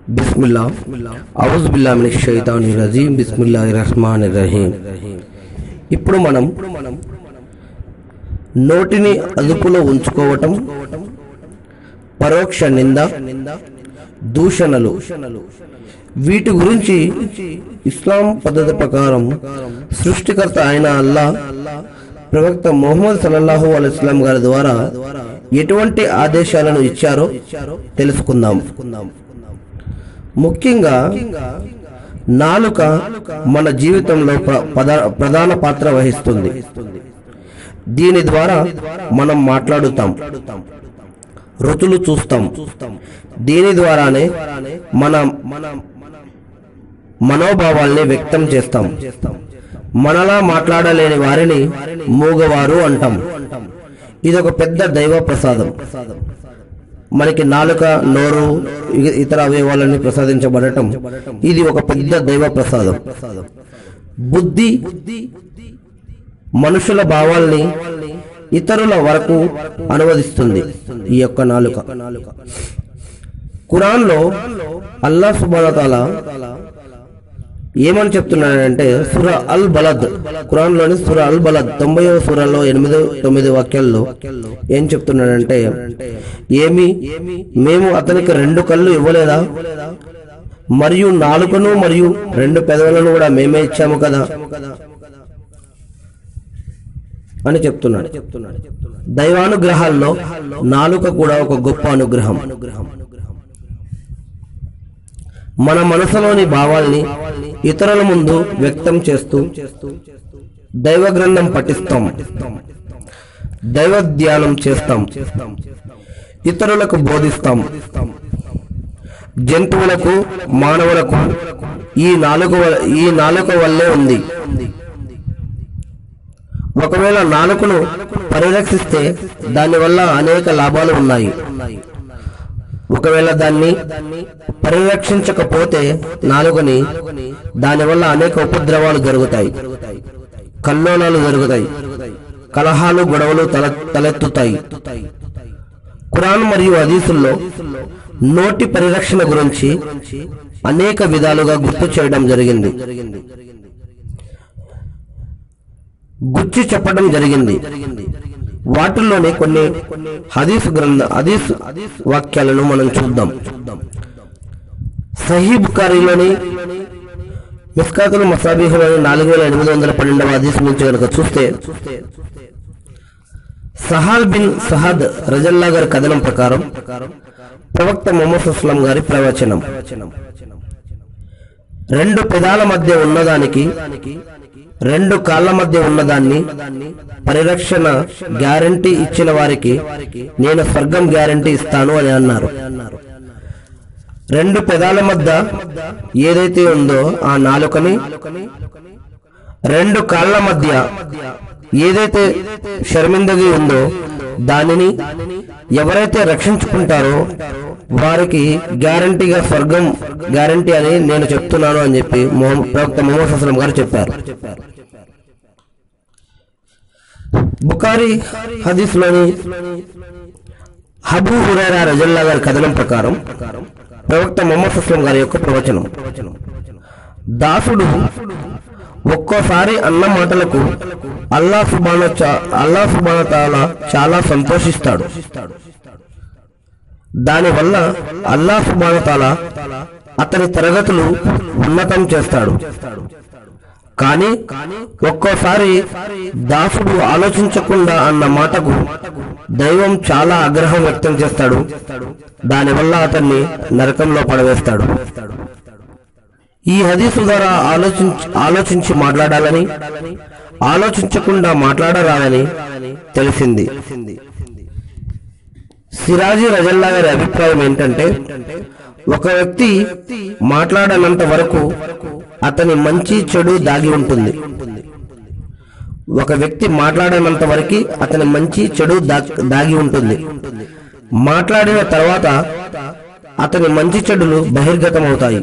బిస్మిల్లా ఔజుబిల్లాహి మినష్ షైతానిర్ రజీం బిస్మిల్లాహిర్ రహ్మానిర్ రహీం. ఇప్పుడు మనం నోటిని అదుపులో ఉంచుకోవటం, పరోక్ష నింద, దూషణలు, వీటి గురించి ఇస్లాం పద్ధతి ప్రకారం సృష్టికర్త అయిన అల్లాహ్ ప్రవక్త ముహమ్మద్ సల్లల్లాహు అలైహి వసల్లం గారి ద్వారా ఎటువంటి ఆదేశాలను ఇచ్చారో తెలుసుకుందాం. ముఖ్యంగా నాలుక మన జీవితంలో ప్రధాన పాత్ర వహిస్తుంది. దీని ద్వారా మనం మాట్లాడుతాం, రుచులు చూస్తాం. దీని ద్వారానే మన మనోభావాల్ని వ్యక్తం చేస్తాం. మనలా మాట్లాడలేని వారిని మూగవారు అంటాం. ఇదొక పెద్ద దైవ ప్రసాదం. మనకి నాలుక, నోరు, ఇతర అవయవాలన్నీ ప్రసాదించబడటం ఇది ఒక పెద్ద దైవ ప్రసాదం. బుద్ధి మనుషుల భావాల్ని ఇతరుల వరకు అనువదిస్తుంది ఈ యొక్క నాలుక. ఖురాన్లో అల్లాహ్ సుబ్హానహు వ తఆలా ఏమని చెప్తున్నాడంటే, సూరా అల్ బలద్, ఖురాన్లోని సూరా అల్ బలద్ 90వ సూరాలో 8-9 వాక్యాల్లో ఏం చెప్తున్నాడంటే, మేము అతనికి 2 కళ్ళు ఇవ్వలేదా, మరియు నాలుకను మరియు 2 పెదవులను కూడా మేమే ఇచ్చాము కదా అని చెప్తున్నాడు. దైవానుగ్రహాల్లో నాలుక కూడా ఒక గొప్ప అనుగ్రహం. మన మనసులోని భావాల్ని ఇతరుల ముందు వ్యక్తం చేస్తూ దైవ గ్రంథం పఠిస్తాం, దైవ ధ్యానం చేస్తాం, ఇతరులకు బోధిస్తాం. జంతువులకు, మానవులకు ఈ నాలుక వల్లే ఉంది. ఒకవేళ నాలుకను పరిరక్షిస్తే దానివల్ల అనేక లాభాలు ఉన్నాయి. ఒకవేళ దాన్ని పరిరక్షించకపోతే నాలుకని, దానివల్ల అనేక ఉపద్రవాలు జరుగుతాయి, కల్లోలాలు జరుగుతాయి, కలహాలు, గొడవలు తలెత్తుతాయి. ఖురాన్ మరియు హదీసుల్లో నోటి పరిరక్షణ గురించి అనేక విధాలుగా గుర్తు చేయడం జరిగింది, గుచ్చి చెప్పడం జరిగింది. వాటిల్లోనే కొన్ని హదీస్ వాక్యాలను మనం చూద్దాం. సహీహ్ బుఖారీలోని మిస్కాతుల్ మసాబీహ్లోని 4812వ హదీస్ నుంచి కనుక చూస్తే, సహాల్ బిన్ సహద్ రజల్లాహు గారి కథనం ప్రకారం ప్రవక్త ముహమ్మద్ సల్లల్లాహు అలైహి వసల్లం గారి ప్రవచనం, 2 పెదాల మధ్య ఉన్నదానికి 2 కాళ్ళ మధ్య ఉన్నదాన్ని పరిరక్షణ గ్యారంటీ ఇచ్చిన వారికి నేను స్వర్గం గ్యారంటీ ఇస్తాను అని అన్నారు. 2 పెదాల మధ్య ఏదైతే ఉందో ఆ నాలుకని, 2 కాళ్ళ మధ్య ఏదైతే షర్మిందగి ఉందో దానిని ఎవరైతే రక్షించుకుంటారో వారికి గ్యారంటీగా స్వర్గం గ్యారంటీ అని నేను చెప్తున్నాను అని చెప్పి ప్రవక్త ముహమ్మద్ సల్లల్లాహు అలైహి వసల్లం గారు చెప్పారు. బుఖారీ హదీస్లోని అబూ హురైరా రజల్లాహు గారి కథనం ప్రకారం ప్రవక్త ముహమ్మద్ సల్లల్లాహు అలైహి వసల్లం గారి యొక్క ప్రవచనం, దాసుడు ఒక్కోసారి అన్న మాటలకు అల్లాహ్ సుబ్హానహు వ తఆలా చాలా సంతోషిస్తాడు. దానివల్ల అల్లాహ్ సుబ్హానహు వ తఆలా అతని తరగతులు ఉన్నతం చేస్తాడు. కానీ ఒక్కోసారి దాసుడు ఆలోచించకుండా అన్న మాటకు దైవం చాలా ఆగ్రహం వ్యక్తం చేస్తాడు. దానివల్ల అతన్ని నరకంలో పడవేస్తాడు. ఈ హదీసు ద్వారా ఆలోచించి మాట్లాడాలని, ఆలోచించకుండా మాట్లాడరాదని తెలిసింది. సిరాజీ రజల్లాహు గారి అభిప్రాయం ఏంటంటే, ఒక వ్యక్తి మాట్లాడనంత వరకు అతని మంచి చెడు దాగి ఉంటుంది. ఒక వ్యక్తి మాట్లాడనంత వరకు అతని మంచి చెడు దాగి ఉంటుంది. మాట్లాడిన తర్వాత అతని మంచి చెడులు బహిర్గతమవుతాయి.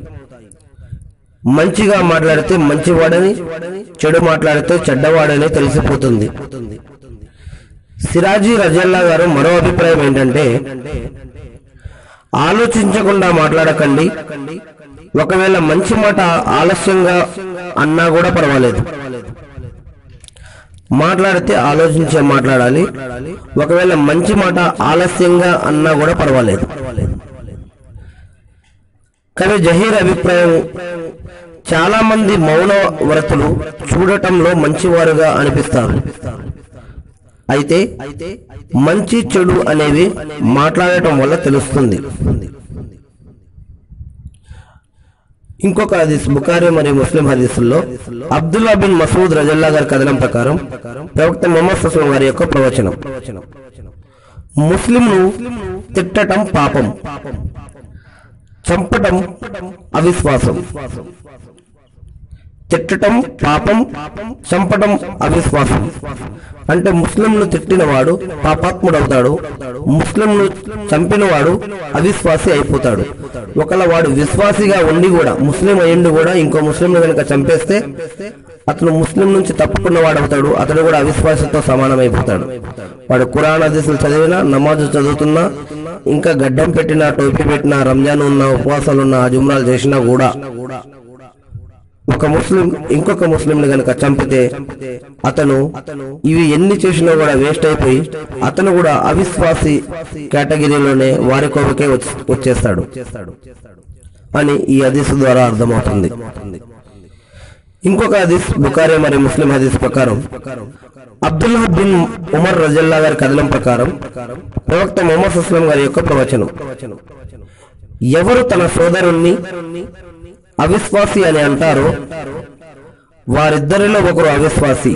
మంచిగా మాట్లాడితే మంచివాడని, చెడు మాట్లాడితే చెడ్డవాడని తెలిసిపోతుంది. సిరాజీ రజల్లాహు గారు మరో అభిప్రాయం ఏంటంటే, ఆలోచించకుండా మాట్లాడకండి. ఒకవేళ మంచి మాట ఆలస్యంగా అన్నా కూడా పర్వాలేదు. మాట్లాడితే ఆలోచించే మాట్లాడాలి. ఒకవేళ మంచి మాట ఆలస్యంగా అన్నా కూడా పర్వాలేదు. కానీ జహీర్ అభిప్రాయం, చాలా మంది మౌన వ్రతులు చూడటంలో మంచివారుగా అనిపిస్తారు. అయితే మంచి చెడు అనేవి మాట్లాడటం వల్ల తెలుస్తుంది. ఇంకొక హదీస్ బుఖారీ మరియు ముస్లిం హదీసుల్లో అబ్దుల్లా బిన్ మసూద్ రజల్లా గారి కథనం ప్రకారం ప్రవక్త ముహమ్మద్ సల్లల్లాహు అలైహి వసల్లం గారి యొక్క ప్రవచనం, ముస్లింను తిట్టటం పాపం, చంపటం అవిశ్వాసం. తిట్టటం పాపం, చంపటం అవిశ్వాసం. అంటే ముస్లింను తిట్టినవాడు పాపాత్ముడవుతాడు, ముస్లింను చంపినవాడు అవిశ్వాసి అయిపోతాడు. ఒకవేళ వాడు విశ్వాసిగా ఉండి కూడా, ముస్లిం అయ్యిండి కూడా ఇంకో ముస్లింను కనుక చంపేస్తే అతను ముస్లిం నుంచి తప్పుకున్న వాడు అవుతాడు. అతడు కూడా అవిశ్వాసంతో సమానమైపోతాడు. వాడు ఖురాన్ హదీసులు చదివినా, నమాజు చదువుతున్నా, ఇంకా గడ్డం పెట్టినా, టోపీ పెట్టినా, రంజాన్ ఉన్నా, ఉపవాసాలు ఉన్నా, జుమ్రాలు చేసినా కూడా ఒక ముస్లిం ఇంకొక ముస్లింని గనక చంపితే అతను ఇవి ఎన్ని చేసినా కూడా వేస్ట్ అయిపోయి అతను కూడా అవిశ్వాసి కేటగిరీలోనే వారి కొరకే వచ్చేస్తాడు అని ఈ హదీస్ ద్వారా అర్థమవుతుంది. ఇంకొక హదీస్ బుఖారీ మరియు ముస్లిం హదీస్ ప్రకారం అబ్దుల్లా బిన్ ఉమర్ రజల్లా గారి కథనం ప్రకారం ప్రవక్త ముహమ్మద్ సల్లల్లాహు అలైహి వసల్లం గారి యొక్క ప్రవచనం, ఎవరు తన సోదరుణ్ణి అవిశ్వాసి అని అంటారో వారిద్దరిలో ఒకరు అవిశ్వాసి.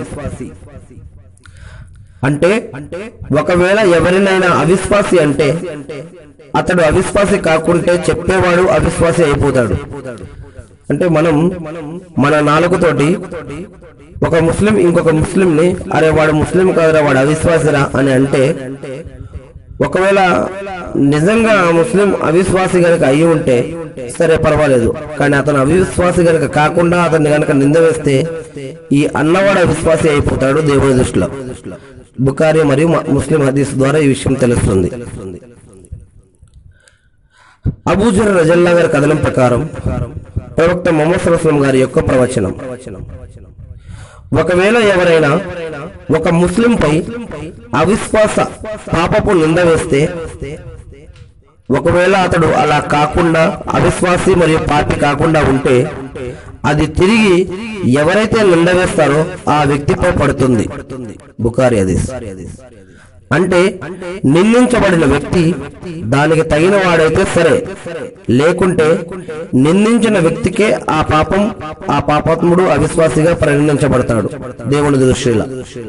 అంటే ఒకవేళ ఎవరినైనా అవిశ్వాసి అంటే అతడు అవిశ్వాసి కాకుంటే చెప్పేవాడు అవిశ్వాసి అయిపోతాడు. అంటే మనం మన నాలుగుతోటి ఒక ముస్లిం ఇంకొక ముస్లింని అరే వాడు ముస్లిం కాదురా, వాడు అవిశ్వాసిరా అని అంటే, ఒకవేళ నిజంగా ముస్లిం అవిశ్వాసి గనక అయ్యి ఉంటే సరే పర్వాలేదు. కానీ అతను అవిశ్వాసి గనక కాకుండా అతన్ని గనక నింద వేస్తే ఈ అన్నవాడు అవిశ్వాసి అయిపోతాడు దేవుని దృష్టిలో. బుఖారీ మరియు ముస్లిం హదీస్ ద్వారా ఈ విషయం తెలుస్తుంది. అబూ జర్ రజల్లా గారి కథనం ప్రకారం ప్రవక్త ముహమ్మద్ సల్లల్లాహు అలైహి వసల్లం గారి యొక్క ప్రవచనం, ఒకవేళ ఎవరైనా ఒక ముస్లింపై అవిశ్వాస పాపపు నింద వేస్తే, ఒకవేళ అతడు అలా కాకుండా అవిశ్వాసి మరియు పాపి కాకుండా ఉంటే అది తిరిగి ఎవరైతే నింద వేస్తారో ఆ వ్యక్తిపై పడుతుంది. బుఖారీ హదీస్. అంటే నిందించబడిన వ్యక్తి దానికి తగిన వాడైతే సరే, లేకుంటే నిందించిన వ్యక్తికే ఆ పాపాత్ముడు అవిశ్వాసిగా పరిగణించబడతాడు దేవుని దృష్టిలో.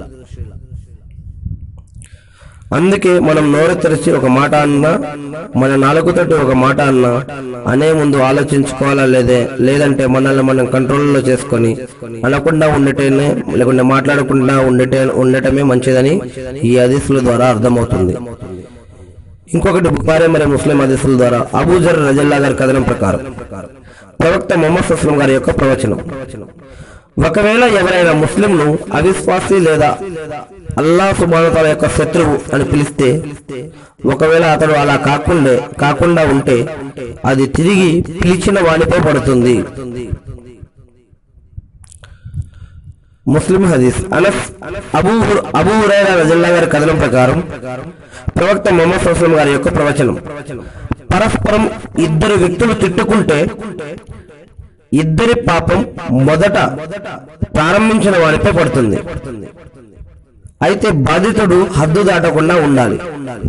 అందుకే మనం నోరు తెరిచి ఒక మాట అన్నా, మన నాలుగుతోటి ఒక మాట అన్నా అనే ముందు ఆలోచించుకోవాలా లేదంటే మనల్ని మనం కంట్రోల్లో చేసుకొని అనకుండా ఉండటమే, లేకుంటే మాట్లాడకుండా ఉండటమే మంచిదని ఈ హదీసుల ద్వారా అర్థమవుతుంది. ఇంకొకటి బుఖారీ మరియు ముస్లిం హదీసుల ద్వారా అబూ జర్ రజల్లా గారి కథనం ప్రకారం ప్రవక్త ముహమ్మద్ సల్లల్లాహు అలైహి వసల్లం గారి యొక్క ప్రవచనం, ఒకవేళ ఎవరైనా ముస్లింను అవిశ్వాసి లేదా అల్లాహ్ సుబ్హానహు వ తఆలా యొక్క శత్రువు అని పిలిస్తే, ఒకవేళ అతడు అలా కాకుండా ఉంటే అది తిరిగి పిలిచిన వానిపై పడుతుంది. ముస్లిం హదీస్ అనస్ అబూ హురైరా రజల్లాహు గారి కథనం ప్రకారం ప్రవక్త ముహమ్మద్ సల్లల్లాహు అలైహి వసల్లం గారి యొక్క ప్రవచనం, పరస్పరం ఇద్దరు వ్యక్తులు తిట్టుకుంటే ఇద్దరి పాపం మొదట ప్రారంభించిన వాడిపై పడుతుంది. అయితే బాధితుడు హద్దు దాటకుండా ఉండాలి.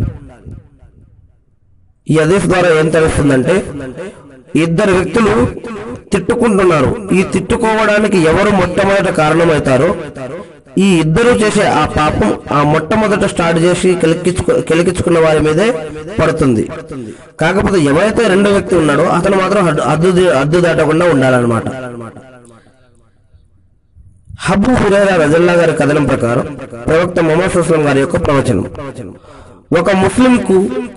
ఈ హదీస్ ద్వారా ఏం తెలుస్తుందంటే, ఇద్దరు వ్యక్తులు తిట్టుకుంటున్నారు. ఈ తిట్టుకోవడానికి ఎవరు మొట్టమొదట కారణమవుతారో ఈ ఇద్దరు చేసే ఆ పాపం ఆ మొట్టమొదట స్టార్ట్ చేసి కెలికించుకున్న వారి మీదే పడుతుంది. కాకపోతే ఎవరైతే రెండో వ్యక్తి ఉన్నాడో అతను మాత్రం హద్దు దాటకుండా ఉండాలన్నమాట. అబూ హురైరా రజల్లా గారి కథనం ప్రకారం ప్రవక్త ముహమ్మద్ సల్లల్లాహు అలైహి వసల్లం గారి యొక్క ప్రవచనం, ఒక ముస్లింకు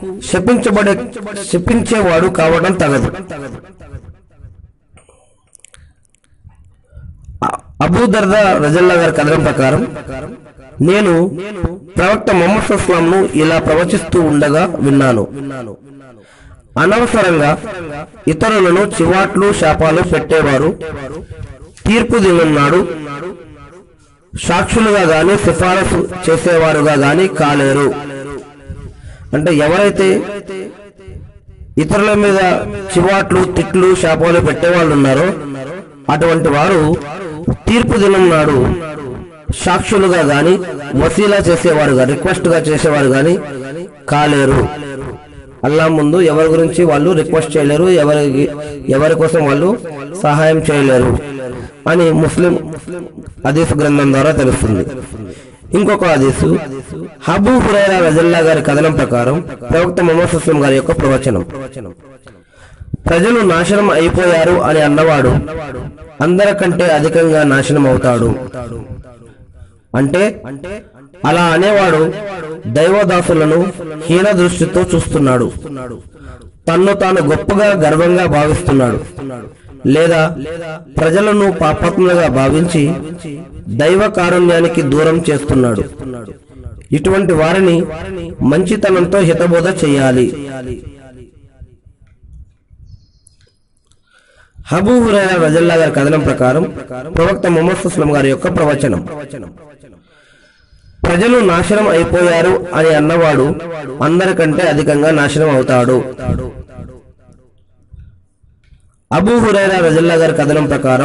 శపించేవాడు కావడం తగదు. అబూ దర్దా రజల్లా గారి కథనం ప్రకారం నేను ప్రవక్త ముహమ్మద్ సల్లల్లాహు అలైహి వసల్లంను ఇలా ప్రవచిస్తూ ఉండగా విన్నాను, అనవసరంగా ఇతరులను చివాట్లు శాపాలు పెట్టేవారు తీర్పు దినం నాడు సాక్షులుగా గాని సిఫారసు చేసేవారుగా గాని కాలేరు. అంటే ఎవరైతే ఇతరుల మీద చివాట్లు తిట్లు శాపాలు పెట్టేవాళ్ళు ఉన్నారో అటువంటి వారు తీర్పు దినం నాడు సాక్షులుగా గాని వసీలా చేసేవారుగా రిక్వెస్ట్ గా చేసేవారు గాని కాలేరు. అల్లా ముందు ఎవరి గురించి వాళ్ళు రిక్వెస్ట్ చేయలేరు, ఎవరి కోసం వాళ్ళు సహాయం చేయలేరు అని ముస్లిం హదీస్ గ్రంథం ద్వారా తెలుస్తుంది. ఇంకొక హదీసు అబూ హురైరా రజల్లా గారి కథనం ప్రకారం ప్రవక్త ముహమ్మద్ సల్లల్లాహు అలైహి గారి యొక్క ప్రవచనం, ప్రజలు నాశనం అయిపోయారు అని అన్నవాడు అందరికంటే అధికంగా నాశనం అవుతాడు. అంటే అలా అనేవాడు దైవదాసులను హీన దృష్టితో చూస్తున్నాడు, తన్ను తాను గొప్పగా గర్వంగా భావిస్తున్నాడు, లేదా ప్రజలను పాపాత్ములుగా భావించి దైవ కారుణ్యానికి దూరం చేస్తున్నాడు. ఇటువంటి వారిని మంచితనంతో హితబోధ చేయాలి. అబూ హురైరా రజల్లా గారి కథనం ప్రకారం ప్రవక్త ముహమ్మద్ సల్లల్లాహు అలైహి గారి యొక్క ప్రవచనం, ప్రజలు నాశనం అయిపోయారు అని అన్నవాడు అందరికంటే అధికంగా నాశనం అవుతాడు. అబూ హురైరా రజల్లా గారి కథనం ప్రకారం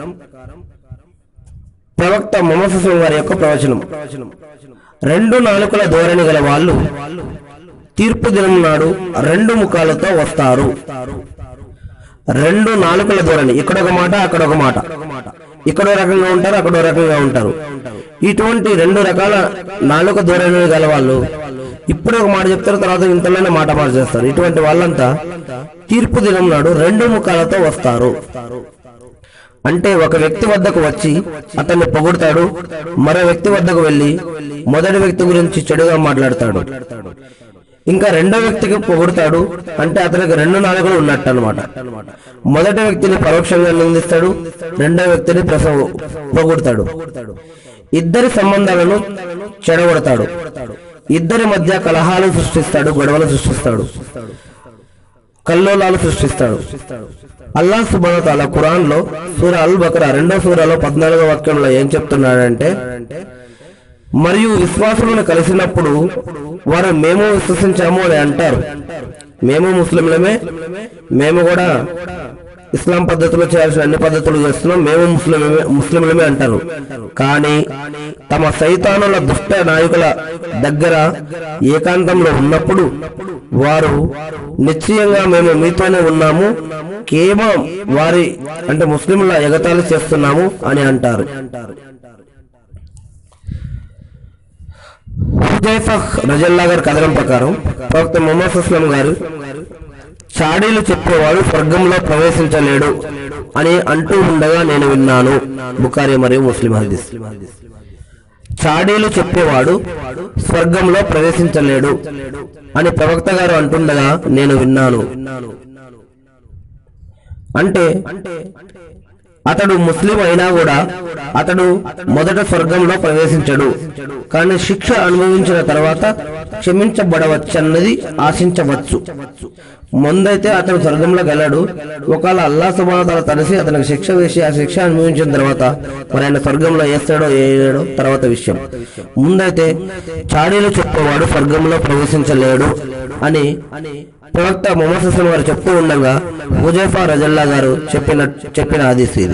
ప్రవక్త ముహమ్మద్ సల్లల్లాహు అలైహి గారి యొక్క ప్రవచనం, రెండు నాలుకల ధోరణి గల వాళ్ళు తీర్పు దినం నాడు రెండు ముఖాలతో వస్తారు. రెండు నాలుకల ధోరణి, ఇక్కడొక మాట అక్కడొక మాట, ఇక్కడో రకంగా ఉంటారు అక్కడో రకంగా ఉంటారు. ఇటువంటి రెండు రకాల నాలుక ధోరణి గల వాళ్ళు ఇప్పుడు ఒక మాట చెప్తారు, తర్వాత ఇంతలోనే మాట మార్చేస్తారు. ఇటువంటి వాళ్ళంతా తీర్పు దినం నాడు రెండు ముఖాలతో వస్తారు. అంటే ఒక వ్యక్తి వద్దకు వచ్చి అతన్ని పొగుడతాడు, మరో వ్యక్తి వద్దకు వెళ్లి మొదటి వ్యక్తి గురించి చెడుగా మాట్లాడతాడు. ఇంకా రెండో వ్యక్తికి పొగుడతాడు, అంటే అతనికి రెండు నాలుకలు ఉన్నట్టు అనమాట. మొదటి వ్యక్తిని పరోక్షంగా నిందిస్తాడు, రెండో వ్యక్తిని పొగుడతాడు. ఇద్దరి సంబంధాలను చెడగొడతాడు, ఇద్దరి మధ్య కలహాలు సృష్టిస్తాడు, గొడవలు సృష్టిస్తాడు, కల్లోలాలు సృష్టిస్తాడు. అల్లాహ్ సుబ్హానహు వ తఆలా ఖురాన్ లో సూరా అల్ బకరా 2వ సూరాలో 14వ వాక్యంలో ఏం చెప్తున్నాడంటే, మరియు విశ్వాసులను కలిసినప్పుడు వారు మేము విశ్వసించాము అని అంటారు. మేము ముస్లింలమే, మేము కూడా ఇస్లాం పద్ధతిలో చేయాల్సిన అన్ని పద్ధతులు చేస్తున్నాం, మేము ముస్లింలమే అంటారు. కానీ తమ సైతానుల దుష్ట నాయకుల దగ్గర ఏకాంతంలో ఉన్నప్పుడు వారు నిశ్చయంగా మేము మీతోనే ఉన్నాము, కేవలం వారి అంటే ముస్లింల ఎగతాళి చేస్తున్నాము అని అంటారు. హుజైఫా రజల్లా గారి కథనం ప్రకారం ప్రవక్త ముహమ్మద్ సల్లల్లాహు అలైహి గారు చాడీలు చెప్పేవాడు స్వర్గంలో ప్రవేశించలేడు అని అంటూ ఉండగా నేను విన్నాను. బుఖారీ మరియు ముస్లిం హదీస్. చాడీలు చెప్పేవాడు స్వర్గంలో ప్రవేశించలేడు అని ప్రవక్త గారు అంటుండగా నేను విన్నాను. అంటే అతడు ముస్లిం అయినా కూడా అతడు మొదట స్వర్గంలో ప్రవేశించడు, కానీ శిక్ష అనుభవించిన తర్వాత క్షమించబడవచ్చన్నది ఆశించవచ్చు. ముందైతే అతడు స్వర్గంలోకి వెళ్ళాడు, ఒకవేళ అల్లాహ్ సుబ్హానహు వ తఆలా తలసి అతనికి శిక్ష వేసి ఆ శిక్ష అనుభవించిన తర్వాత మరి ఆయన స్వర్గంలో వేస్తాడో వేయలేడో తర్వాత విషయం. ముందైతే చాడీలు చెప్పేవాడు స్వర్గంలో ప్రవేశించలేడు అని ప్రవక్త ముహమ్మద్ సల్లల్లాహు అలైహి వారు చెప్తూ ఉండగా హుజైఫా రజల్లా గారు చెప్పిన హదీస్ ఇది.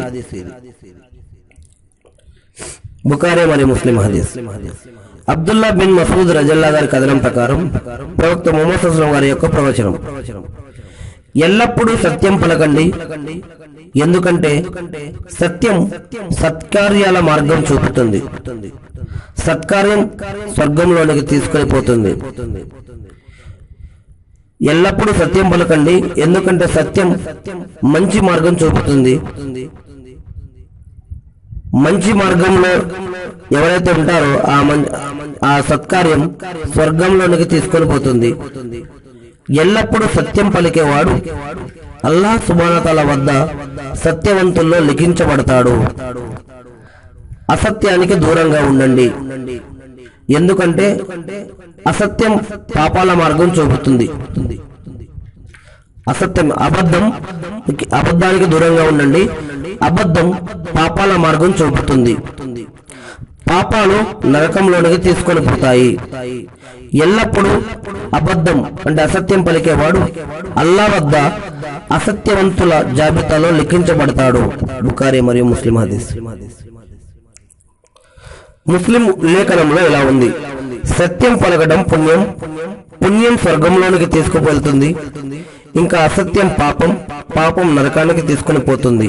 బుఖారీ మరియు ముస్లిం హదీస్. అబ్దుల్లా బిన్ మసూద్ రజల్లా గారి కథనం ప్రకారం ప్రవక్త ముహమ్మద్ సల్లల్లాహు అలైహి వారి యొక్క ప్రవచనం, ఎల్లప్పుడూ సత్యం పలకండి, ఎందుకంటే సత్యం సత్కార్యాల మార్గం చూపుతుంది, సత్కార్యం స్వర్గంలోనికి తీసుకొని పోతుంది. ఎల్లప్పుడూ సత్యం పలకండి, ఎందుకంటే సత్యం మంచి మార్గం చూపుతుంది. మంచి మార్గంలో ఎవరైతే ఉంటారో ఆ సత్కార్యం స్వర్గంలోనికి తీసుకొని పోతుంది. ఎల్లప్పుడూ సత్యం పలికేవాడు అల్లాహ్ సుబ్హానహు వ తఆలా వద్ద సత్యవంతుల్లో లిఖించబడతాడు. అసత్యానికి దూరంగా ఉండండి, ఎందుకంటే అసత్యం పాపాల మార్గం చూపుతుంది. అబద్ధానికి దూరంగా ఉండండి. అబద్ధం పాపాల మార్గం చూపుతుంది. పాపాలు నరకంలోనికి తీసుకొని పోతాయి. ఎల్లప్పుడూ అబద్ధం అంటే అసత్యం పలికేవాడు అల్లా వద్ద అసత్యవంతుల జాబితాలో లిఖించబడతాడు. బుఖారీ మరియు ముస్లిం హదీస్. ముస్లిం లేఖనంలో ఇలా ఉంది: సత్యం పలకడం పుణ్యం, పుణ్యం స్వర్గంలోనికి తీసుకువెళ్తుంది. ఇంకా అసత్యం పాపం, పాపం నరకానికి తీసుకుని పోతుంది.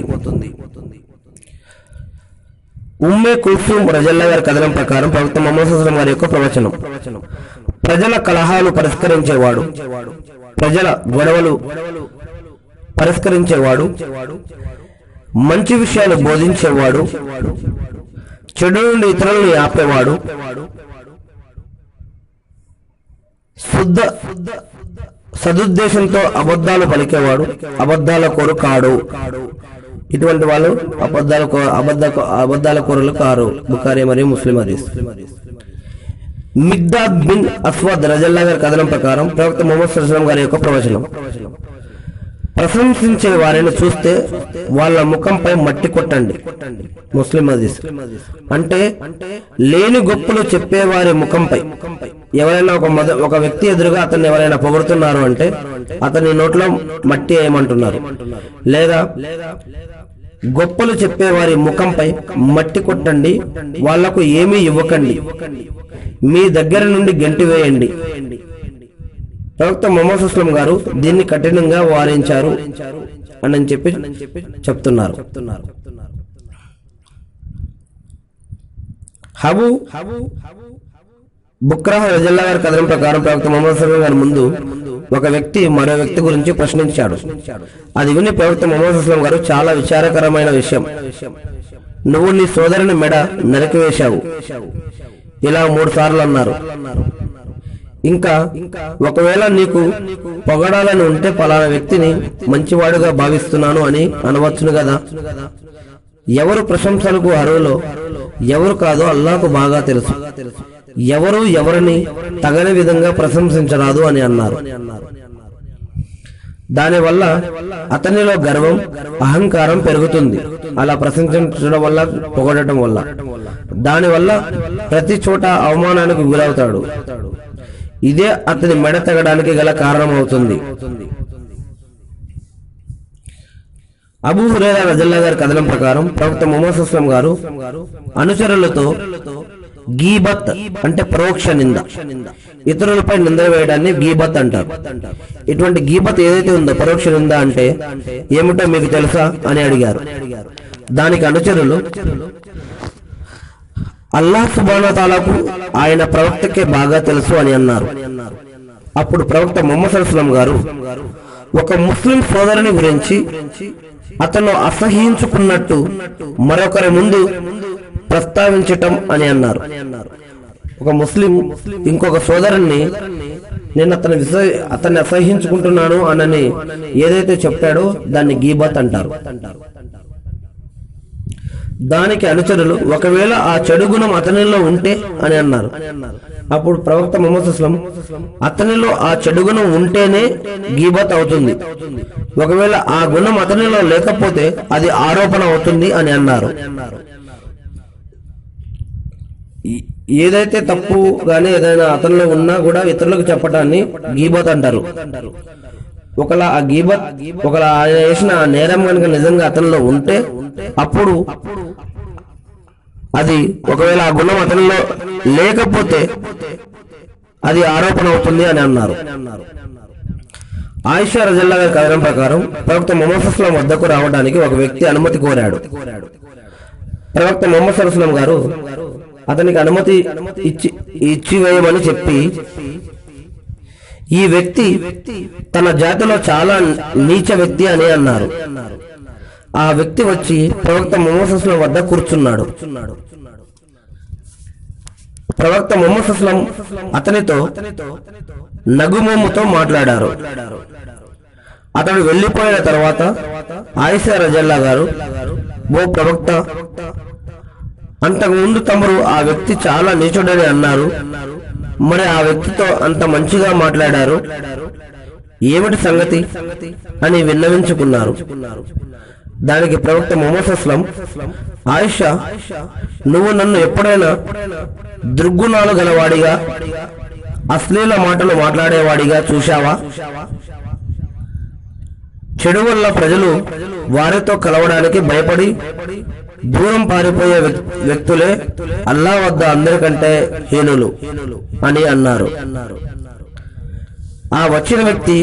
ఉమ్మే కుల్సూమ్ రజల్లా గారి కథనం ప్రకారం ప్రవక్త ముహమ్మద్ సల్లల్లాహు అలైహి వసల్లం గారి యొక్క ప్రవచనం: ప్రజల కలహాలు పరిష్కరించేవాడు, ప్రజల గొడవలు పరిష్కరించేవాడు, మంచి విషయాలు బోధించేవాడు, చెడు నుండి ఇతరులను ఆపేవాడు, సదుద్దేశంతో అబద్ధాలు పలికేవాడు, అబద్ధాల కోరు కాడు. ఇటువంటి వాళ్ళు అబద్ధాల కోరలు కారు. బుఖారీ మరియు ముస్లిం హదీస్. మిగ్దాద్ బిన్ అస్వద్ రజల్లా గారి కథనం ప్రకారం ప్రవక్త ముహమ్మద్ సల్లల్లాహు అలైహి వసల్లం గారి యొక్క ప్రవచనం: ప్రశంసించే వారిని చూస్తే వాళ్ళ ముఖంపై మట్టి కొట్టండి. ముస్లిం హదీస్. అంటే లేని గొప్పలు చెప్పేవారి ముఖంపై ఎవరైనా ఒక వ్యక్తి ఎదురుగా అతన్ని ఎవరైనా పొగుడుతున్నారు అంటే అతని నోట్లో మట్టి వేయమంటున్నారు. లేదా గొప్పలు చెప్పేవారి ముఖంపై మట్టి కొట్టండి, వాళ్లకు ఏమీ ఇవ్వకండి, మీ దగ్గర నుండి గెంటివేయండి. ప్రవక్త ముహమ్మద్ సల్లల్లాహు అలైహి వసల్లం గారు దీన్ని కఠినంగా వారించారు అని చెప్పి చెప్తున్నారు. హబు బుక్రా రజల్లా గారి కథనం ప్రకారం ప్రవక్త ముహమ్మద్ సల్లల్లాహు అలైహి వసల్లం గారి ముందు ఒక వ్యక్తి మరో వ్యక్తి గురించి ప్రశ్నించాడు. అది విని ప్రవక్త ముహమ్మద్ సల్లల్లాహు అలైహి వసల్లం గారు చాలా విచారకరమైన విషయం, నువ్వు నీ సోదరుని మెడ నరికివేశావు, ఇలా 3 సార్లు అన్నారు. ఇంకా ఒకవేళ నీకు పొగడాలని ఉంటే పలానా వ్యక్తిని మంచివాడుగా భావిస్తున్నాను అని అనవచ్చును కదా. ఎవరు ప్రశంసలకు అర్హులో ఎవరు కాదో అల్లాహ్కు బాగా తెలుసు. ఎవరు ఎవరిని తగని విధంగా ప్రశంసించరాదు అని అన్నారు. దానివల్ల అతనిలో గర్వం, అహంకారం పెరుగుతుంది. అలా ప్రశంసించడం వల్ల, పొగడటం వల్ల, దానివల్ల ప్రతి చోట అవమానానికి గురవుతాడు. ఇదే అతని మెడ తెగడానికి గల కారణం అవుతుంది. అబూ హురైరా రజల్లా గారి కథనం ప్రకారం ప్రవక్త ముహమ్మద్ సల్లల్లాహు అలైహి వసల్లం గారు అనుచరులతో గీబత్ అంటే పరోక్ష నింద, ఇతరులపై నింద వేయడాన్ని గీబత్ అంటారు. ఇటువంటి గీబత్ ఏదైతే ఉందో పరోక్ష నింద అంటే ఏమిటో మీకు తెలుసా అని అడిగారు. దానికి అనుచరులు అల్లాహ్ సుబ్హానహు వ తఆలాకు ఆయన ప్రవక్తకే బాగా తెలుసు అని అన్నారు. అప్పుడు ప్రవక్త ముహమ్మద్ సల్లల్లాహు అలైహి వసల్లం గారు ఒక ముస్లిం సోదరుని గురించి అతను అసహ్యించుకున్నట్టు మరొకరి ముందు ప్రస్తావించటం అని అన్నారు. ఒక ముస్లిం ఇంకొక సోదరుణ్ణి నేను అతన్ని అసహ్యించుకుంటున్నాను అనని ఏదైతే చెప్పాడో దాన్ని గీబత్ అంటారు. దానికి అనుచరులు ఒకవేళ ఆ చెడు గుణం అతనిలో ఉంటే అని అన్నారు. అప్పుడు ప్రవక్త ముహమ్మద్ సల్లల్లాహు అలైహి వసల్లం అతనిలో ఆ చెడు గుణం ఉంటేనే గీబత్ అవుతుంది, ఒకవేళ ఆ గుణం అతనిలో లేకపోతే అది ఆరోపణ అవుతుంది అని అన్నారు. ఏదైతే తప్పు గానీ ఏదైనా అతనిలో ఉన్నా కూడా ఇతరులకు చెప్పటాన్ని గీబత్ అంటారు. ఒకలా ఆయన చేసిన నేరం కనుక నిజంగా అతనిలో ఉంటే అప్పుడు అది, ఒకవేళ ఆ గుణం అతనిలో లేకపోతే అది ఆరోపణ అవుతుంది అని అన్నారు. ఆయిషా రజల్లా గారి కథనం ప్రకారం ప్రవక్త ముహమ్మద్ సల్లల్లాహు అలైహి వసల్లం వద్దకు రావడానికి ఒక వ్యక్తి అనుమతి కోరాడు. ప్రవక్త ముహమ్మద్ సల్లల్లాహు అలైహి వసల్లం గారు అతనికి అనుమతి ఇచ్చివేయమని చెప్పి, ఈ వ్యక్తి తన జాతిలో చాలా నీచ వ్యక్తి అని అన్నారు. ఆ వ్యక్తి వచ్చి ప్రవక్త ముహమ్మద్ సల్లల్లాహు అలైహి వసల్లం వద్ద కూర్చున్నాడు. ప్రవక్త ముహమ్మద్ సల్లల్లాహు అలైహి వసల్లం అతనితో నగుమోముతో మాట్లాడారు. అతడు వెళ్లిపోయిన తర్వాత ఆయిషా రజల్లా గారు, ఓ ప్రవక్త, అంతకుముందు తమరు ఆ వ్యక్తి చాలా నీచుడని అన్నారు, మరి ఆ వ్యక్తితో అంత మంచిగా మాట్లాడారు, ఏమిటి సంగతి అని విన్నవించుకున్నారు. దానికి ప్రవక్త ముహమ్మద్ అస్లం, ఆయిషా, నువ్వు నన్ను ఎప్పుడైనా దుర్గుణాలు గలవాడిగా, అశ్లీల మాటలు మాట్లాడేవాడిగా చూశావా? చెడు వల్ల ప్రజలు వారితో కలవడానికి భయపడి దూరం పారిపోయే వ్యక్తులే అల్లా వద్ద అందరికంటే హీనులు అని అన్నారు. ఆ వచ్చిన వ్యక్తి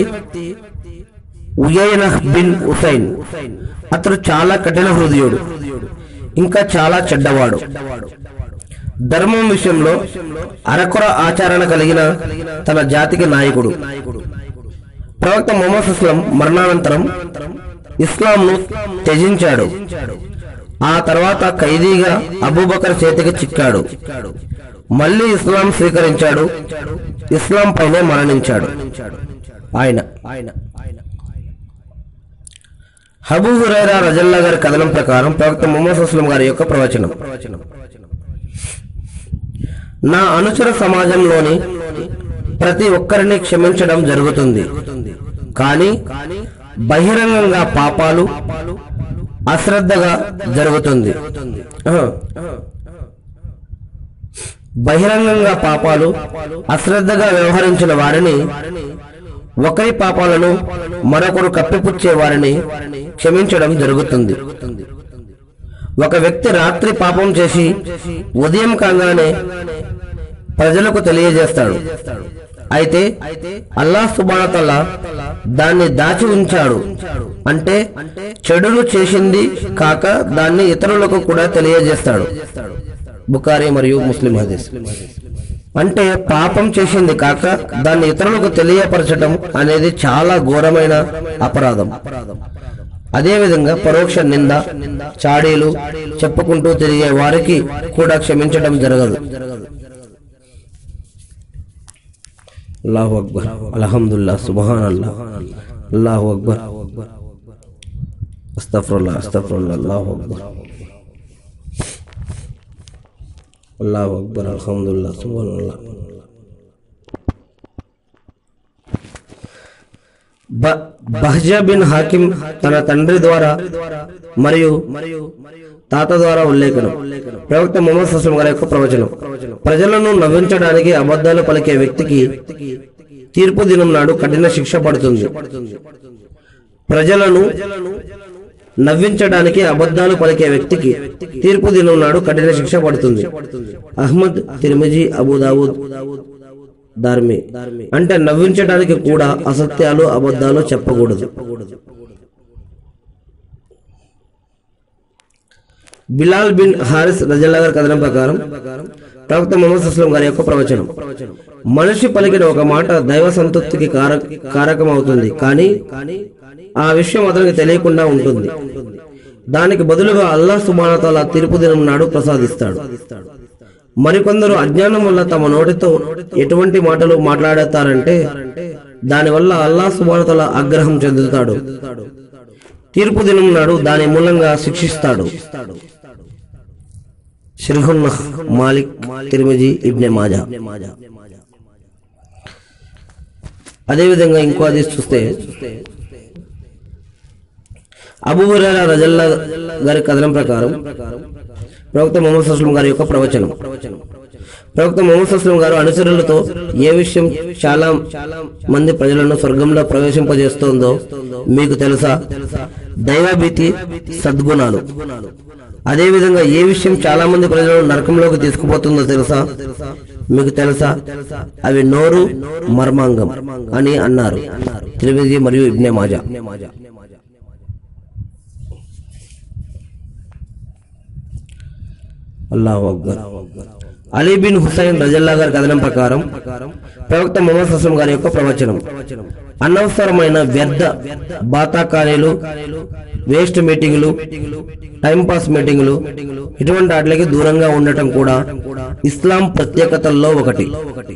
ఉయైనా బిన్ హుసైన్. అతడు చాలా కఠిన హృదయుడు, ఇంకా చాలా చెడ్డవాడు. ధర్మం విషయంలో అరకొర ఆచరణ కలిగిన తన జాతికి నాయకుడు. ప్రవక్త ముహమ్మద్ అస్లం మరణానంతరం ఇస్లాంను త్యజించాడు. ఆ తర్వాత ఖైదీగా అబూబకర్ చేతికి చిక్కాడు. మళ్ళీ ఇస్లాం స్వీకరించాడు. ఇస్లాం పైనే మరణించాడు. ఆయన అబూ హురైరా రజల్లాహు గారి కథనం ప్రకారం ప్రవక్త ముహమ్మద్ అస్లం గారి యొక్క ప్రవచనం: నా అనుచర సమాజంలోని ప్రతి ఒక్కరిని క్షమించడం జరుగుతుంది, కానీ బహిరంగంగా పాపాలు అశ్రద్ధగా జరుగుతుంది. బహిరంగంగా పాపాలు అశ్రద్ధగా వ్యవహరించిన వారిని, ఒకరి పాపాలను మరొకరు కప్పిపుచ్చే వారిని క్షమించడం జరుగుతుంది. ఒక వ్యక్తి రాత్రి పాపం చేసి ఉదయం కాగానే ప్రజలకు తెలియజేస్తాడు. అయితే అల్లాహ్ సుబ్హానహు వ తఆలా దాన్ని దాచి ఉంచాడు. అంటే చెడును చేసింది కాక దాన్ని ఇతరులకు కూడా తెలియజేస్తాడు. బుఖారీ మరియు ముస్లిం హదీస్. అంటే పాపం చేసింది కాక దాన్ని ఇతరులకు తెలియపరచడం అనేది చాలా ఘోరమైన అపరాధం. అదేవిధంగా పరోక్ష నింద, చాడీలు చెప్పుకుంటూ తిరిగే వారికి కూడా క్షమించడం జరగదు. అల్లాహు అక్బర్, అల్హమ్దులిల్లాహ్, సుబ్హానల్లాహ్, అల్లాహు అక్బర్, అస్తగ్ఫిరుల్లాహ్, అస్తగ్ఫిరుల్లాహ్, అల్లాహు అక్బర్, అల్లాహు అక్బర్, అల్హమ్దులిల్లాహ్, సుబ్హానల్లాహ్. బహ్జా బిన్ హాకిం తన తండ్రి ద్వారా మరియు తాత ద్వారా ఉల్లేఖనం: ప్రవక్త ముహమ్మద్ సల్లల్లాహు అలైహి వసల్లం గారి యొక్క ప్రవచనం: ప్రజలను నవ్వించడానికి అబద్ధాలు పలికే వ్యక్తికి తీర్పు దినం నాడు కఠిన శిక్ష పడుతుంది. ప్రజలను నవ్వించడానికి అబద్ధాలు పలికే వ్యక్తికి తీర్పు దినం నాడు కఠిన శిక్ష పడుతుంది. అహ్మద్, తిర్మిజీ, అబూ దావూద్, దార్మి. అంటే నవ్వించడానికి కూడా అసత్యాలు, అబద్ధాలు చెప్పకూడదు. బిలాల్ బిన్ హారిస్ రజల్లాహు గారి కథనం ప్రకారం ప్రవక్త ముహమ్మద్ సల్లల్లాహు అలైహి వసల్లం గారి యొక్క ప్రవచనం: మనిషి పలికిన ఒక మాట దైవ సంతృప్తికి కారకమవుతుంది, కానీ ఆ విషయం అతనికి తెలియకుండా ఉంటుంది. దానికి బదులుగా అల్లాహ్ సుబ్హానహు వ తఆలా తీర్పు దినం నాడు ప్రసాదిస్తాడు. మరికొందరు అజ్ఞానం వల్ల తమ నోటితో ఎటువంటి మాటలు మాట్లాడతారంటే దానివల్ల అల్లాహ్ సుబ్హానహు వ తఆలా ఆగ్రహం చెందుతాడు. తీర్పు దినం నాడు దాని మూలంగా శిక్షిస్తాడు. షర్హున్ మాలిక్, తిర్మిజీ, ఇబ్నే మాజా. అదేవిధంగా ఇంకో హదీస్ చూస్తే అబూ హురైరా రజల్లాహు గారి కథనం ప్రకారం ప్రవక్త ముహమ్మద్ సల్లల్లాహు అలైహి వసల్లం గారి యొక్క ప్రవచనం: ప్రవక్త ముహమ్మద్ సల్లల్లాహు అలైహి వసల్లం గారు అనుచరులతో ఏ విషయం చాలా మంది ప్రజలను స్వర్గంలో ప్రవేశింపజేస్తోందో మీకు తెలుసా? దైవభీతి, సద్గుణాలు. అదేవిధంగా ఏ విషయం చాలా మంది ప్రజలను నరకంలోకి తీసుకుపోతుందో తెలుసా? మీకు తెలుసా? అవి నోరు, మర్మాంగం అని అన్నారు. తిర్మిజీ మరియు ఇబ్నే మాజా. అల్లాహు అక్బర్. అలీ బిన్ హుసైన్ రజల్లాహు గారి కథనం ప్రకారం ప్రవక్త ముహమ్మద్ సల్లల్లాహు అలైహి వసల్లం గారి యొక్క ప్రవచనం: అనవసరమైన వ్యర్థ బాతాకారీలు, వేస్ట్ మీటింగులు, టైంపాస్ మీటింగులు, ఇటువంటి వాటికి దూరంగా ఉండటం కూడా ఇస్లాం ప్రత్యేకతల్లో ఒకటి.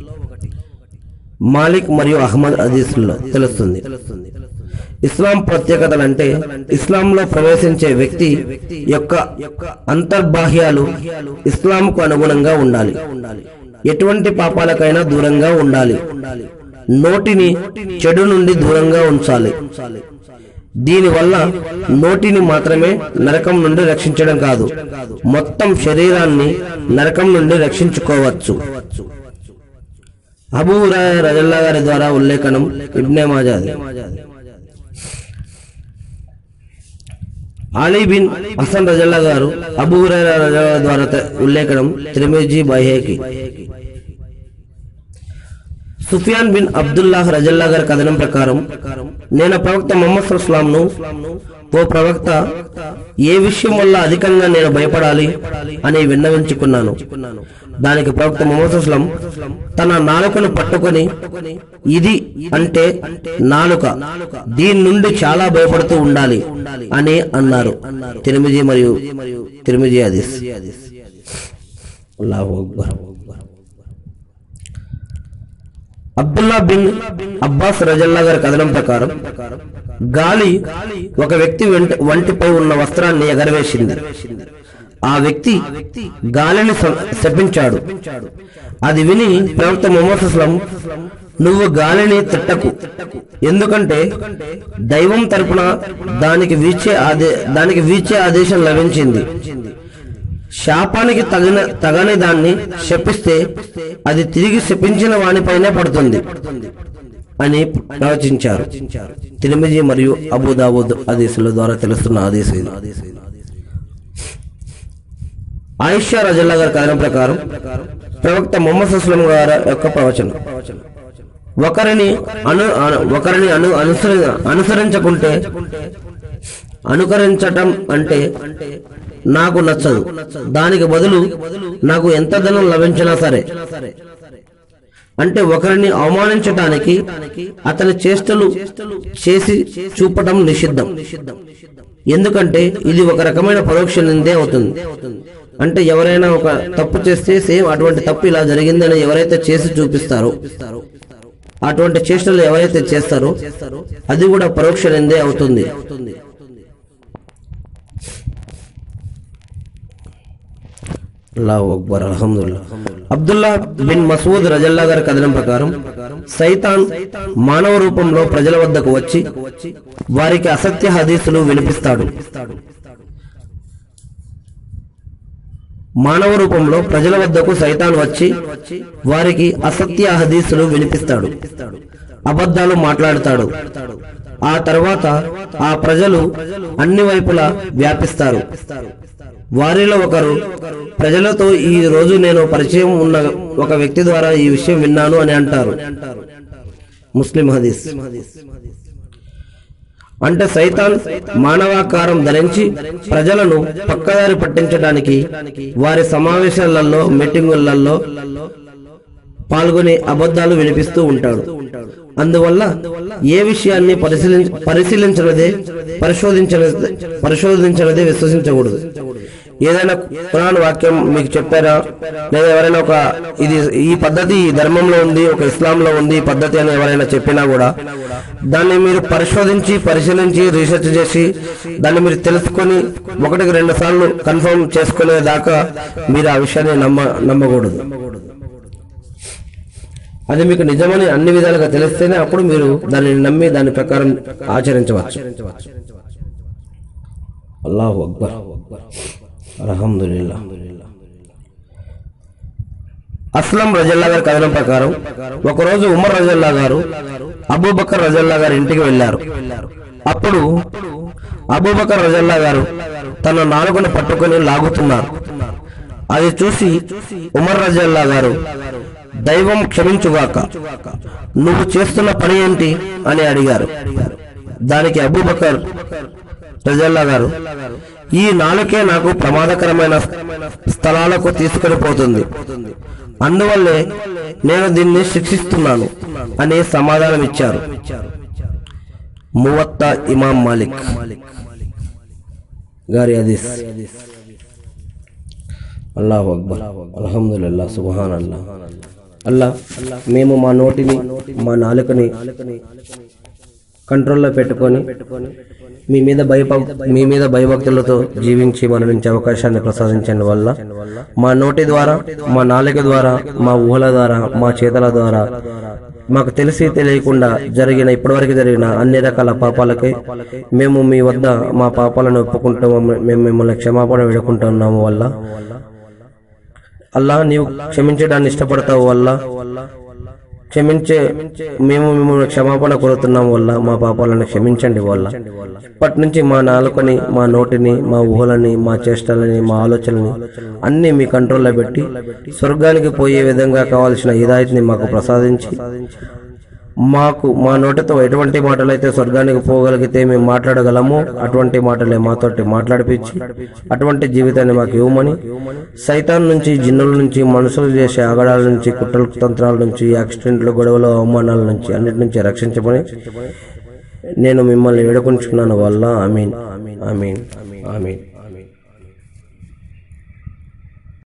మాలిక్ మరియు అహ్మద్ హదీసుల్లో తెలుస్తుంది. ఇస్లాం ప్రత్యేకతలంటే ఇస్లాంలో ప్రవేశించే వ్యక్తి యొక్క అంతర్బాహ్యాలు ఇస్లాంకు అనుగుణంగా ఉండాలి. ఎటువంటి పాపాలకైనా దూరంగా ఉండాలి. నోటిని చెడు నుండి దూరంగా ఉంచాలి. దీనివల్ల నోటిని మాత్రమే నరకం నుండి రక్షించడం కాదు, మొత్తం శరీరాన్ని నరకం నుండి రక్షించుకోవచ్చు. అబూ హురైరా రజల్లాహు గారి ద్వారా ఉల్లేఖనం ఇబ్నే మాజాది. అలీ బిన్ హసన్ రజల్లాహు గారు అబూ హురైరా రజల్లాహు ద్వారా ఉల్లేఖనం Tirmidhi, Bayhaqi. Sufyan bin Abdullah రజల్లాహు గారి కథనం ప్రకారం, నేను ప్రవక్త ముహమ్మద్ సల్లల్లాహు అలైహి వసల్లం, ఓ ప్రవక్త, ఏ విషయం వల్ల అధికంగా నేను భయపడాలి అని విన్నవించుకున్నాను. దానికి ప్రవక్త ముహమ్మద్ సల్లల్లాహు అలైహి వసల్లం తన నాలుకను పట్టుకొని, ఇది అంటే నాలుక, దీని నుండి చాలా భయపడుతూ ఉండాలి అని అన్నారు. తిర్మిజీ మరియు తిర్మిజీ హదీస్. అల్లాహు అక్బర్. అబ్దుల్లా బిన్ అబ్బాస్ రజల్లాహు గారి కథనం ప్రకారం, గాలి ఒక వ్యక్తి వంటిపై ఉన్న వస్త్రాన్ని ఎగరవేసింది. ఆ వ్యక్తి గాలిని శపించాడు. అది విని ప్రవక్త ముహమ్మద్ సల్లల్లాహు అలైహి వసల్లం, నువ్వు గాలిని తిట్టకు, ఎందుకంటే దైవం తరపున దానికి వీచే ఆదేశం లభించింది. శాపానికి తగని దాన్ని శపిస్తే అది తిరిగి శపించిన వానిపైనే పడుతుంది అని ప్రవచించారు. తిర్మిజీ మరియు అబూ దావూద్ హదీసుల ద్వారా తెలుస్తున్న హదీసు ఇది. ఆయిషా రజల్లాహు గారి కథనం ప్రకారం, ప్రవక్త ముహమ్మద్ సల్లల్లాహు అలైహి వసల్లం గారి యొక్క ప్రవచనం, ఒకరిని అనుసరించకుంటే, అనుకరించటం అంటే నాకు నచ్చదు, దానికి బదులు నాకు ఎంత ధనం లభించినా సరే. అంటే ఒకరిని అవమానించటానికి అతని చేష్టలు చేసి చూపటం నిషిద్ధం, ఎందుకంటే ఇది ఒక రకమైన పరోక్ష నిందే అవుతుంది. అంటే ఎవరైనా ఒక తప్పు చేస్తే సేమ్ అటువంటి తప్పు ఇలా జరిగిందని ఎవరైతే చేసి చూపిస్తారో, అటువంటి చేష్టలు ఎవరైతే చేస్తారో అది కూడా పరోక్ష నిందే అవుతుంది. అల్లాహు అక్బర్. అల్హమ్దులిల్లాహ్. అబ్దుల్లా బిన్ మసూద్ రజల్లాహు గారి కథనం ప్రకారం, సైతాన్ మానవ రూపంలో ప్రజల వద్దకు వచ్చి వారికి అసత్య హదీసులు వినిపిస్తాడు. మానవ రూపంలో ప్రజల వద్దకు సైతాన్ వచ్చి వారికి అసత్య హదీసులు వినిపిస్తాడు, అబద్ధాలు మాట్లాడతాడు. ఆ తర్వాత ఆ ప్రజలు అన్ని వైపులా వ్యాపిస్తారు. వారిలో ఒకరు ప్రజలతో, ఈ రోజు నేను పరిచయం ఉన్న ఒక వ్యక్తి ద్వారా ఈ విషయం విన్నాను అని అంటారు. ముస్లిం హదీస్. అంటే సైతాన్ మానవాకారం ధరించి ప్రజలను పక్కదారి పట్టించడానికి వారి సమావేశాలలో, మీటింగులలో పాల్గొని అబద్ధాలు వినిపిస్తూ ఉంటాడు. అందువల్ల ఏ విషయాన్ని పరిశోధించలేదే విశ్వసించకూడదు. ఏదైనా ఖురాన్ వాక్యం మీకు చెప్పారా, లేదా ఎవరైనా ఈ పద్ధతి ఈ ధర్మంలో ఉంది, ఒక ఇస్లాంలో ఉంది ఈ పద్ధతి అని ఎవరైనా చెప్పినా కూడా దాన్ని మీరు పరిశీలించి రీసెర్చ్ చేసి దాన్ని మీరు తెలుసుకొని 1-2 సార్లు కన్ఫర్మ్ చేసుకునేదాకా మీరు ఆ విషయాన్ని నమ్మకూడదు. అది మీకు నిజమని అన్ని విధాలుగా తెలిస్తేనే అప్పుడు మీరు దాన్ని నమ్మి దాని ప్రకారం ఆచరించవచ్చు. అల్లాహు అక్బర్. అల్హమ్దులిల్లాహ్. అస్లం రజల్లాహు గారి కథనం ప్రకారం, ఒకరోజు ఉమర్ రజల్లాహు గారు అబూబకర్ రజల్లాహు గారి ఇంటికి వెళ్లారు. అప్పుడు అబూబకర్ రజల్లాహు గారు తన నాలుకను పట్టుకొని లాగుతున్నారు. అది చూసి ఉమర్ రజల్లాహు గారు, దైవం క్షమించుగాక, నువ్వు చేస్తున్న పని ఏంటి అని అడిగారు. దానికి అబూబకర్ రజల్లాహు గారు, ఈ నాలుకే నాకు ప్రమాదకరమైన స్థలాలకు తీసుకొని పోతుంది, అందువల్లే నేను దీన్ని శిక్షిస్తున్నాను అని సమాధానం ఇచ్చారు. మువత్తా ఇమాం మాలిక్ గారి హదీస్. అల్లాహు అక్బర్. అల్హమ్దులిల్లాహ్. సుబ్హానల్లాహ్. మేము మా నోటిని, మా నాలుకని కంట్రోల్లో పెట్టుకొని మీ మీద భయభక్తులతో జీవించి మరణించే అవకాశాన్ని ప్రసాదించండి వల్ల మా నోటి ద్వారా, మా నాలుక ద్వారా, మా ఊహల ద్వారా, మా చేతల ద్వారా మాకు తెలిసి తెలియకుండా ఇప్పటివరకు జరిగిన అన్ని రకాల పాపాలకై మేము మీ వద్ద మా పాపాలను ఒప్పుకుంటూ మేము మిమ్మల్ని క్షమాపణ వేడుకుంటున్నాము వల్ల అల్లా నీవు క్షమించడాన్ని ఇష్టపడతావు వల్ల మేము మిమ్మల్ని క్షమాపణ కోరుతున్నాం వల్ల మా పాపాలను క్షమించండి వల్ల ఇప్పటి నుంచి మా నాలుకని, మా నోటిని, మా ఊహలని, మా చేష్టలని, మా ఆలోచనని అన్ని మీ కంట్రోల్లో పెట్టి స్వర్గానికి పోయే విధంగా కావాల్సిన హిదాయత్ని మాకు ప్రసాదించి మా నోటితో ఎటువంటి మాటలైతే స్వర్గానికి పోగలిగితే మేము మాట్లాడగలమో అటువంటి మాటలే మాతోటి మాట్లాడిపించి అటువంటి జీవితాన్ని మాకు ఇవ్వమని, సైతాన్ నుంచి, జిన్నుల నుంచి, మనుషులు చేసే ఆగడాల నుంచి, కుట్రల తంత్రాల నుంచి, యాక్సిడెంట్లు, గొడవలు, అవమానాల నుంచి అన్నిటి నుంచి రక్షించమని నేను మిమ్మల్ని వేడుకుంటున్నాను వల్ల. ఆమీన్ ఆమీన్ ఆమీన్.